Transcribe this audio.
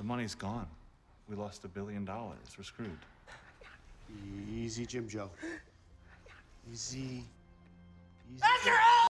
The money's gone. We lost $1 billion. We're screwed. Easy, Jim Joe. Easy. After all!